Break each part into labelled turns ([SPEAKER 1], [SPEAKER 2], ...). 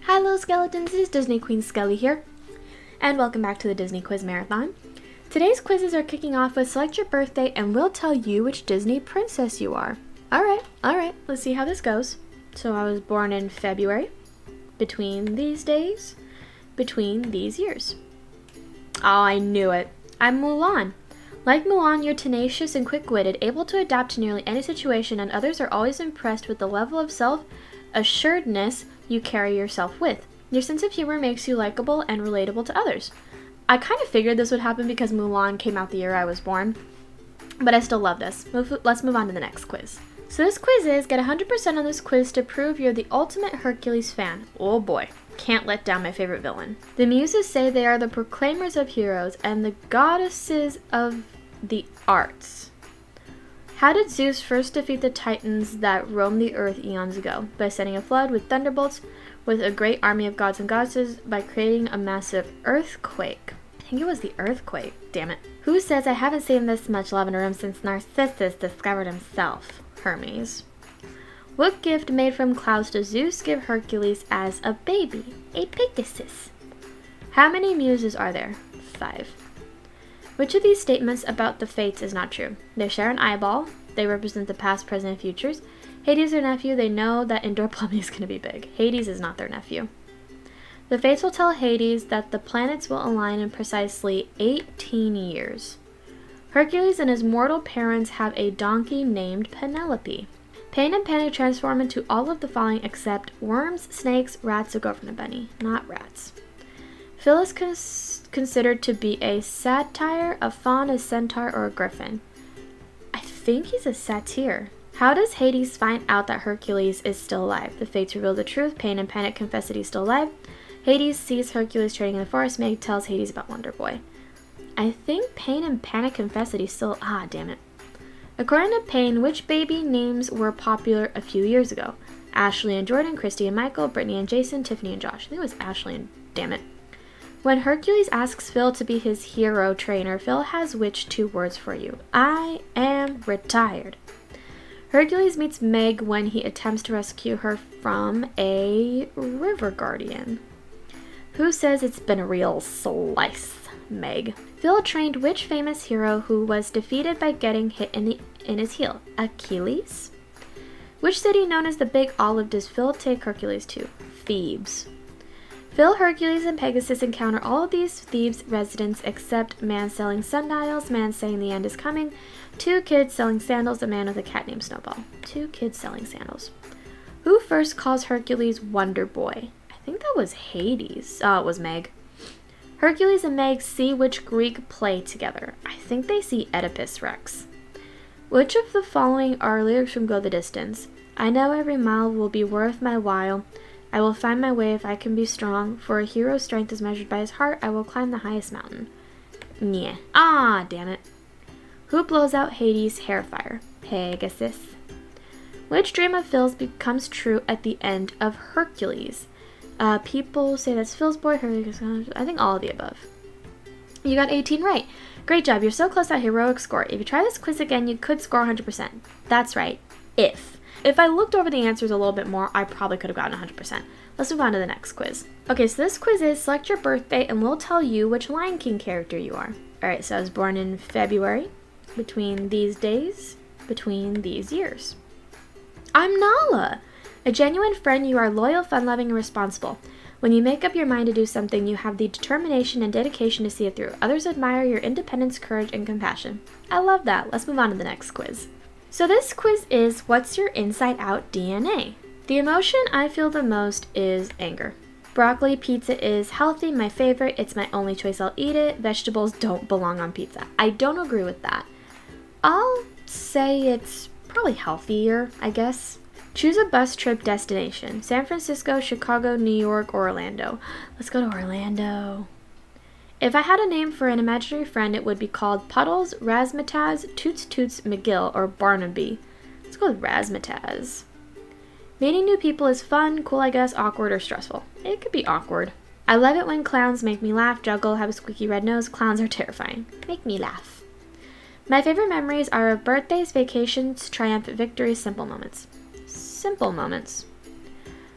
[SPEAKER 1] Hello Skeletons, it is Disney Queen Skelly here, and welcome back to the Disney Quiz Marathon. Today's quizzes are kicking off with select your birthday and we'll tell you which Disney princess you are. Alright, let's see how this goes. So I was born in February, between these days, between these years. Oh, I knew it. I'm Mulan. Like Mulan, you're tenacious and quick-witted, able to adapt to nearly any situation, and others are always impressed with the level of self-assuredness you carry yourself with. Your sense of humor makes you likable and relatable to others. I kind of figured this would happen because Mulan came out the year I was born, but I still love this. Let's move on to the next quiz. So this quiz is, get 100% on this quiz to prove you're the ultimate Hercules fan. Oh boy, can't let down my favorite villain. The muses say they are the proclaimers of heroes and the goddesses of the arts. How did Zeus first defeat the Titans that roamed the earth eons ago? By sending a flood with thunderbolts, with a great army of gods and goddesses, by creating a massive earthquake. I think it was the earthquake, damn it. Who says I haven't seen this much love in a room since Narcissus discovered himself? Hermes. What gift made from clouds does Zeus give Hercules as a baby? A Pegasus. How many muses are there? 5. Which of these statements about the Fates is not true? They share an eyeball. They represent the past, present, and futures. Hades is their nephew. They know that indoor plumbing is going to be big. Hades is not their nephew. The Fates will tell Hades that the planets will align in precisely 18 years. Hercules and his mortal parents have a donkey named Penelope. Pain and Panic transform into all of the following except worms, snakes, rats, or go from a bunny. Not rats. Phil is considered to be a satyr, a faun, a centaur, or a griffin. I think he's a satyr. How does Hades find out that Hercules is still alive? The Fates reveal the truth. Pain and Panic confess that he's still alive. Hades sees Hercules trading in the forest. Meg tells Hades about Wonder Boy. I think Pain and Panic confess that he's still... Ah, damn it. According to Pain, which baby names were popular a few years ago? Ashley and Jordan, Christy and Michael, Brittany and Jason, Tiffany and Josh. I think it was Ashley and... Damn it. When Hercules asks Phil to be his hero trainer, Phil has which 2 words for you? I am retired. Hercules meets Meg when he attempts to rescue her from a river guardian. Who says it's been a real slice? Meg. Phil trained which famous hero who was defeated by getting hit in his heel? Achilles. Which city known as the Big Olive does Phil take Hercules to? Thebes. Phil, Hercules, and Pegasus encounter all of these Thebes residents except man selling sundials, man saying the end is coming, 2 kids selling sandals, a man with a cat named Snowball. 2 kids selling sandals. Who first calls Hercules Wonder Boy? I think that was Hades. Oh, it was Meg. Hercules and Meg see which Greek play together? I think they see Oedipus Rex. Which of the following are lyrics from Go the Distance? I know every mile will be worth my while. I will find my way if I can be strong. For a hero's strength is measured by his heart. I will climb the highest mountain. Yeah. Ah, damn it. Who blows out Hades' hair fire? Pegasus. Which dream of Phil's becomes true at the end of Hercules? People say that's Phil's boy. Hercules, I think all of the above. You got 18 right. Great job. You're so close to that heroic score. If you try this quiz again, you could score 100%. That's right. If I looked over the answers a little bit more, I probably could have gotten 100%. Let's move on to the next quiz. Okay, so this quiz is select your birthday and we'll tell you which Lion King character you are. Alright, so I was born in February, between these days, between these years. I'm Nala! A genuine friend, you are loyal, fun-loving, and responsible. When you make up your mind to do something, you have the determination and dedication to see it through. Others admire your independence, courage, and compassion. I love that. Let's move on to the next quiz. So this quiz is, what's your inside out DNA? The emotion I feel the most is anger. Broccoli pizza is healthy, my favorite, it's my only choice, I'll eat it. Vegetables don't belong on pizza. I don't agree with that. I'll say it's probably healthier, I guess. Choose a bus trip destination. San Francisco, Chicago, New York, or Orlando. Let's go to Orlando. If I had a name for an imaginary friend, it would be called Puddles, Razzmatazz, Toots Toots, McGill, or Barnaby. Let's go with Razzmatazz. Meeting new people is fun, cool I guess, awkward, or stressful. It could be awkward. I love it when clowns make me laugh, juggle, have a squeaky red nose. Clowns are terrifying. Make me laugh. My favorite memories are of birthdays, vacations, triumphant victories, simple moments. Simple moments.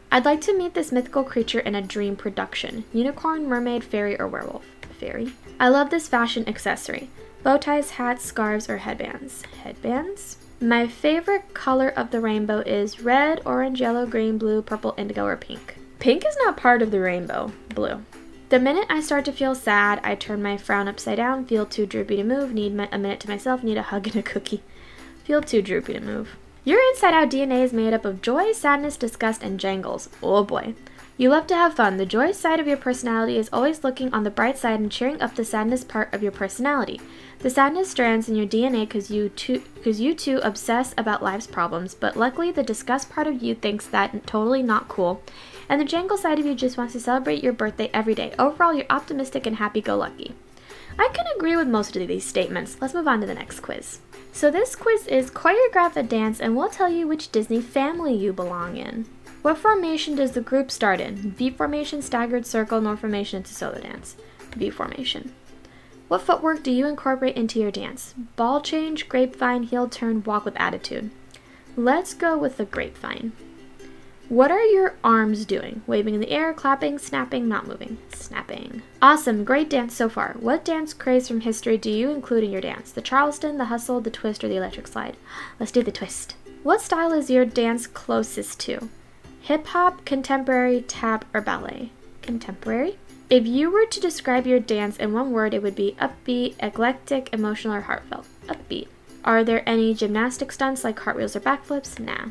[SPEAKER 1] I'd like to meet this mythical creature in a dream production. Unicorn, mermaid, fairy, or werewolf? Fairy. I love this fashion accessory. Bow ties, hats, scarves, or headbands? Headbands. My favorite color of the rainbow is red, orange, yellow, green, blue, purple, indigo, or pink. Pink is not part of the rainbow. Blue. The minute I start to feel sad, I turn my frown upside down, feel too droopy to move, need a minute to myself, need a hug and a cookie. Feel too droopy to move. Your inside out DNA is made up of joy, sadness, disgust, and jangles. Oh boy. You love to have fun. The joy side of your personality is always looking on the bright side and cheering up the sadness part of your personality. The sadness strands in your DNA because you two obsess about life's problems, but luckily the disgust part of you thinks that totally not cool, and the jangle side of you just wants to celebrate your birthday every day. Overall, you're optimistic and happy-go-lucky. I can agree with most of these statements. Let's move on to the next quiz. So this quiz is choreograph a dance and we'll tell you which Disney family you belong in. What formation does the group start in? V formation, staggered circle, nor formation into solo dance. V formation. What footwork do you incorporate into your dance? Ball change, grapevine, heel turn, walk with attitude. Let's go with the grapevine. What are your arms doing? Waving in the air, clapping, snapping, not moving. Snapping. Awesome, great dance so far. What dance craze from history do you include in your dance? The Charleston, the hustle, the twist, or the electric slide? Let's do the twist. What style is your dance closest to? Hip-hop, contemporary, tap, or ballet? Contemporary. If you were to describe your dance in one word, it would be upbeat, eclectic, emotional, or heartfelt. Upbeat. Are there any gymnastic stunts like cartwheels or backflips? Nah.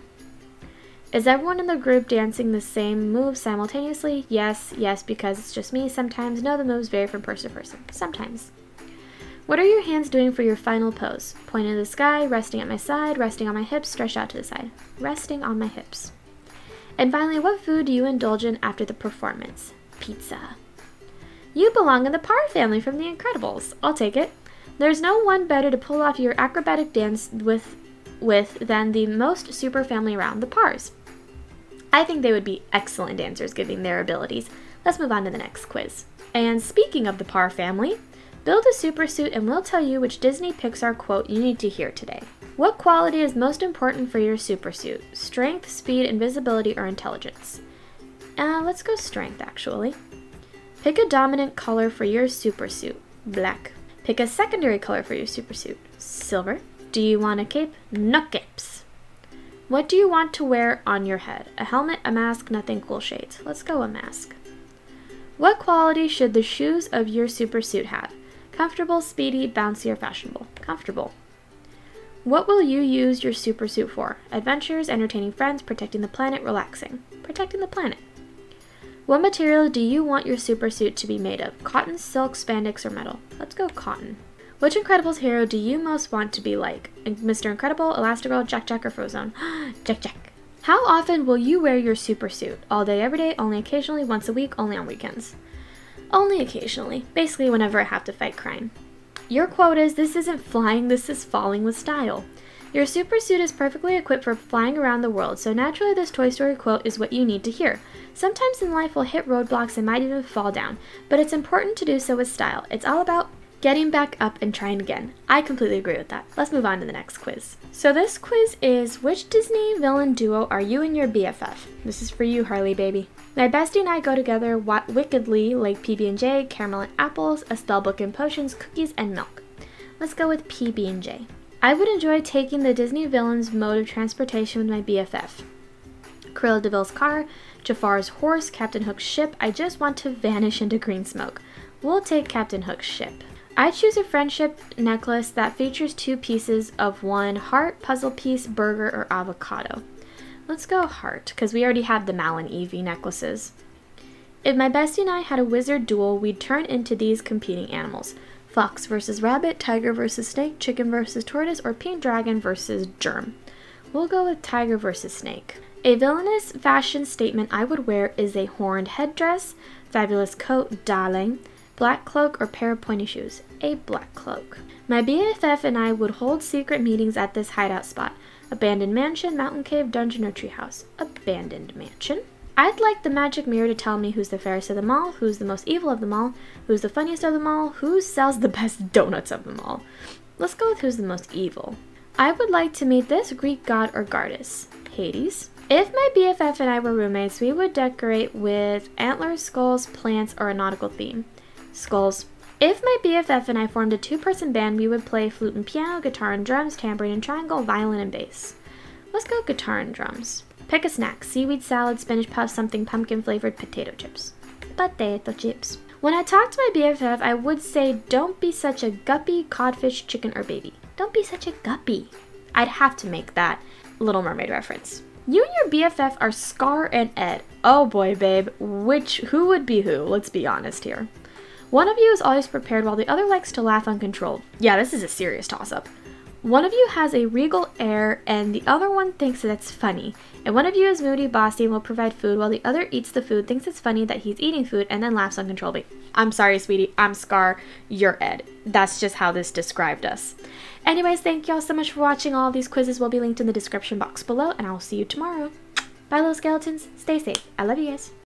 [SPEAKER 1] Is everyone in the group dancing the same moves simultaneously? Yes, because it's just me. Sometimes. No, the moves vary from person to person. Sometimes. What are your hands doing for your final pose? Pointing to the sky, resting at my side, resting on my hips, stretched out to the side. Resting on my hips. And finally, what food do you indulge in after the performance? Pizza. You belong in the Parr family from The Incredibles. I'll take it. There's no one better to pull off your acrobatic dance with than the most super family around, the Parrs. I think they would be excellent dancers given their abilities. Let's move on to the next quiz. And speaking of the Parr family, build a super suit and we'll tell you which Disney Pixar quote you need to hear today. What quality is most important for your super suit? Strength, speed, invisibility, or intelligence? Let's go strength, actually. Pick a dominant color for your super suit. Black. Pick a secondary color for your super suit. Silver. Do you want a cape? No capes. What do you want to wear on your head? A helmet, a mask, nothing, cool shades. Let's go a mask. What quality should the shoes of your super suit have? Comfortable, speedy, bouncy, or fashionable? Comfortable. What will you use your super suit for? Adventures, entertaining friends, protecting the planet, relaxing. Protecting the planet. What material do you want your super suit to be made of? Cotton, silk, spandex, or metal? Let's go cotton. Which Incredibles hero do you most want to be like? Mr. Incredible, Elastigirl, Jack, or Frozone? Jack. How often will you wear your super suit? All day, every day, only occasionally, once a week, only on weekends? Only occasionally. Basically whenever I have to fight crime. Your quote is, this isn't flying, this is falling with style. Your super suit is perfectly equipped for flying around the world, so naturally this Toy Story quote is what you need to hear. Sometimes in life we'll hit roadblocks and might even fall down, but it's important to do so with style. It's all about getting back up and trying again. I completely agree with that. Let's move on to the next quiz. So this quiz is, which Disney villain duo are you and your BFF? This is for you, Harley baby. My bestie and I go together wickedly like PB&J, caramel and apples, Estelle book and potions, cookies, and milk. Let's go with PB&J. I would enjoy taking the Disney villain's mode of transportation with my BFF. Cruella de Vil's car, Jafar's horse, Captain Hook's ship. I just want to vanish into green smoke. We'll take Captain Hook's ship. I choose a friendship necklace that features 2 pieces of one heart, puzzle piece, burger, or avocado. Let's go heart, because we already have the Mal and Evie necklaces. If my bestie and I had a wizard duel, we'd turn into these competing animals. Fox versus rabbit, tiger versus snake, chicken versus tortoise, or pink dragon versus germ. We'll go with tiger versus snake. A villainous fashion statement I would wear is a horned headdress, fabulous coat, darling, black cloak, or pair of pointy shoes. A black cloak. My BFF and I would hold secret meetings at this hideout spot. Abandoned mansion, mountain cave, dungeon, or treehouse. Abandoned mansion. I'd like the magic mirror to tell me who's the fairest of them all, who's the most evil of them all, who's the funniest of them all, who sells the best donuts of them all. Let's go with who's the most evil. I would like to meet this Greek god or goddess. Hades. If my BFF and I were roommates, we would decorate with antlers, skulls, plants, or a nautical theme. Skulls. If my BFF and I formed a two-person band, we would play flute and piano, guitar and drums, tambourine and triangle, violin and bass. Let's go guitar and drums. Pick a snack. Seaweed salad, spinach puff, something pumpkin-flavored, potato chips. Potato chips. When I talk to my BFF, I would say, don't be such a guppy, codfish, chicken, or baby. Don't be such a guppy. I'd have to make that Little Mermaid reference. You and your BFF are Scar and Ed. Oh boy, babe. Who would be who? Let's be honest here. One of you is always prepared while the other likes to laugh uncontrolled. Yeah, this is a serious toss-up. One of you has a regal air and the other one thinks that it's funny. And one of you is moody, bossy, and will provide food while the other eats the food, thinks it's funny that he's eating food, and then laughs uncontrollably. I'm sorry, sweetie. I'm Scar. You're Ed. That's just how this described us. Anyways, thank y'all so much for watching. All of these quizzes will be linked in the description box below, and I will see you tomorrow. Bye, little skeletons. Stay safe. I love you guys.